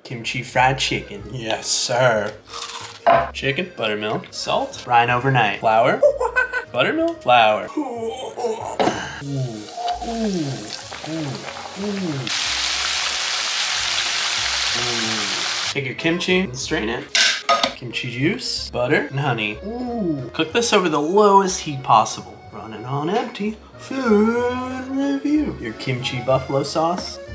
Kimchi fried chicken. Yes, sir. Chicken, buttermilk, salt, brine overnight, flour, buttermilk, flour. Take your kimchi and strain it. Kimchi juice, butter, and honey. Cook this over the lowest heat possible. Running on empty. Food review. Your kimchi buffalo sauce.